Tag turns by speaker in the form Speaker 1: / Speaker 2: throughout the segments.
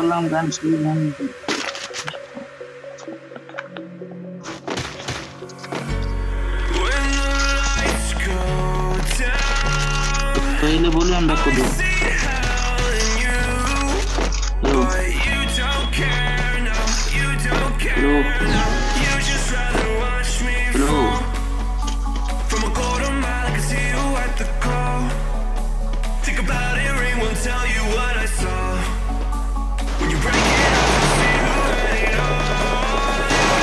Speaker 1: করলাম গান শুনলাম पहले बोले हम रखो दो लो लो लो Think about it, ring won't tell you what I saw. When you break it up, you see who had it all.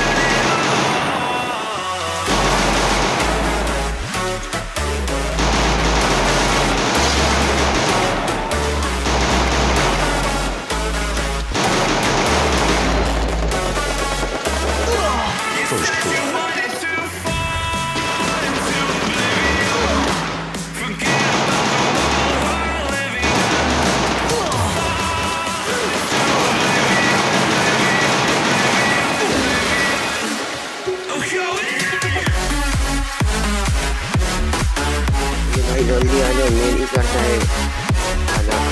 Speaker 1: First blood.
Speaker 2: जल्दी आ जाओ मेरी करता है आ जाओ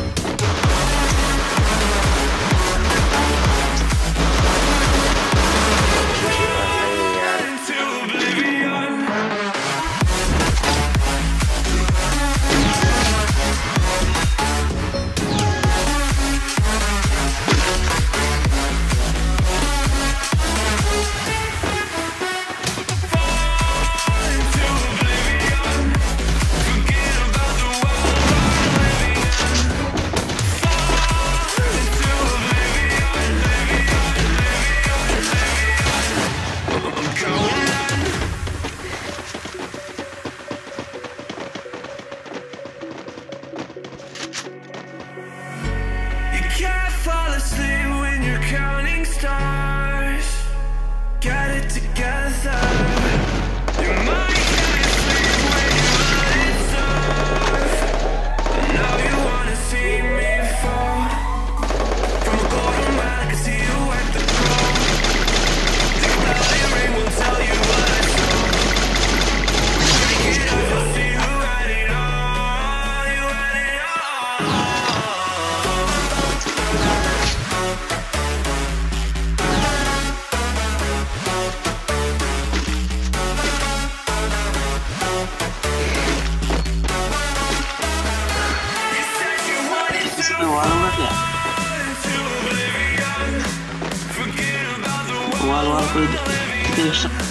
Speaker 1: वाल कोई देख सकते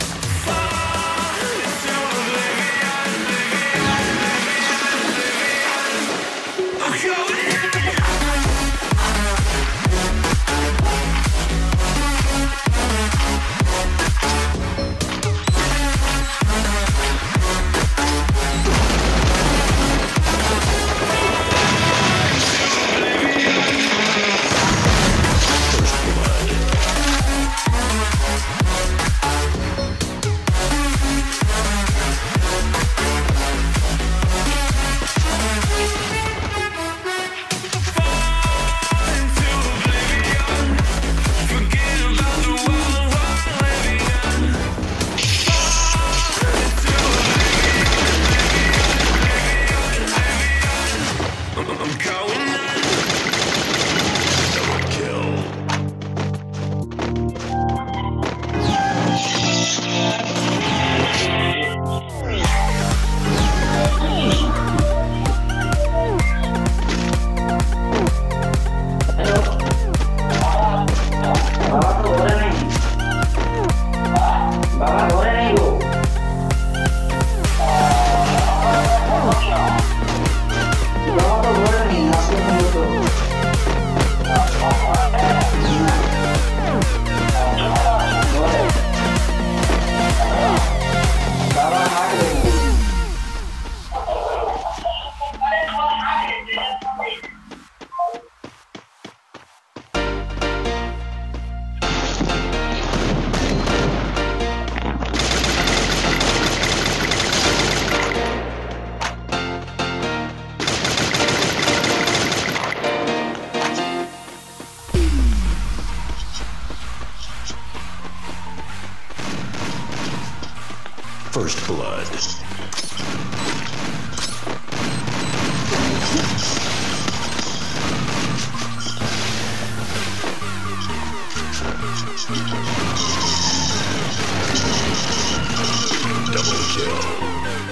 Speaker 3: First blood. Double kill.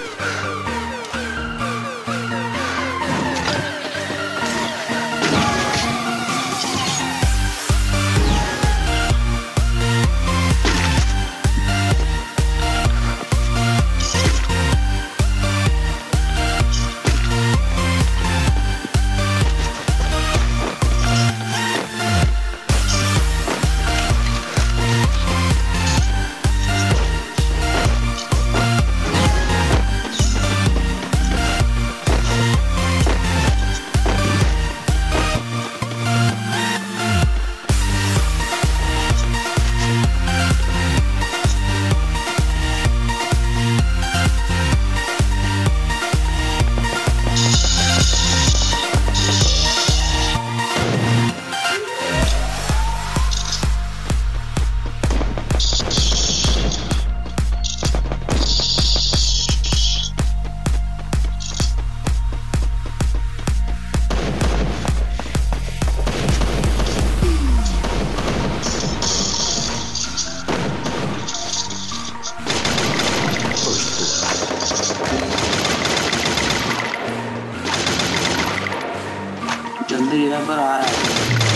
Speaker 4: जल्दी यहाँ पर आ रहा है।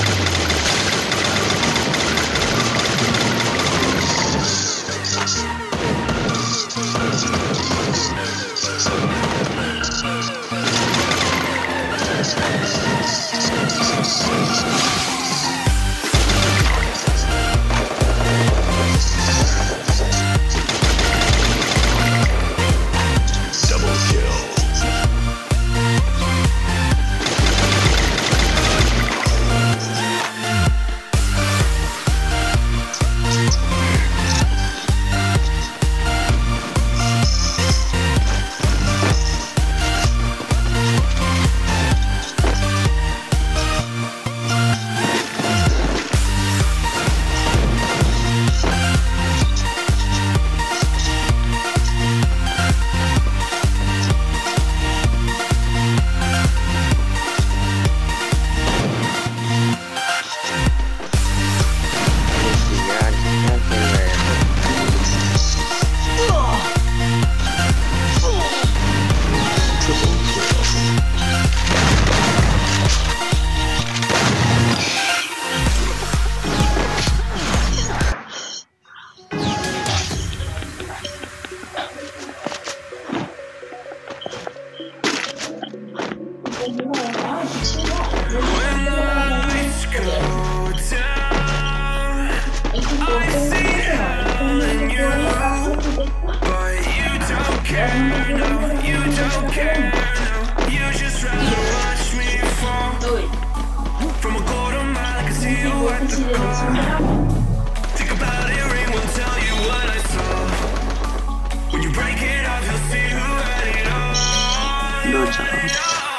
Speaker 1: Think about it, ring won't tell you what I saw. When you break it off, you'll see who had it all.
Speaker 4: दो चार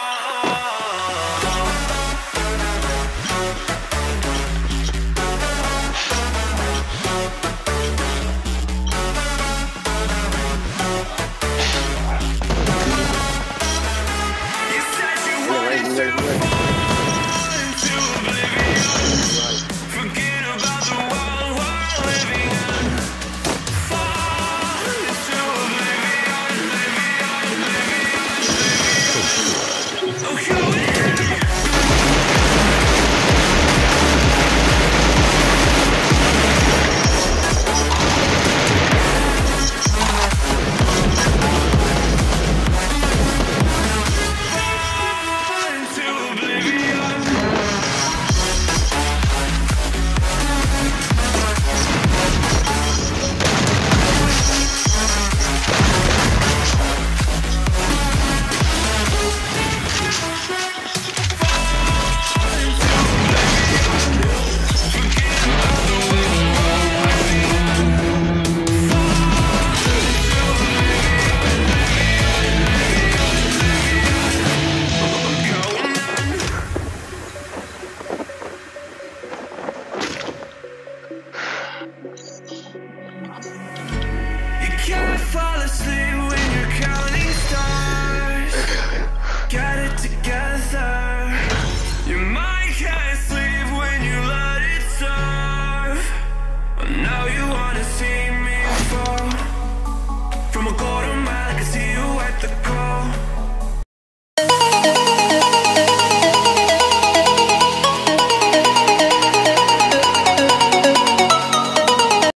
Speaker 1: You said you wanted to fall into oblivion. Forget about the world we're living in. Fall into oblivion, oblivion. Oh, here we are. Into oblivion. You can't fall asleep.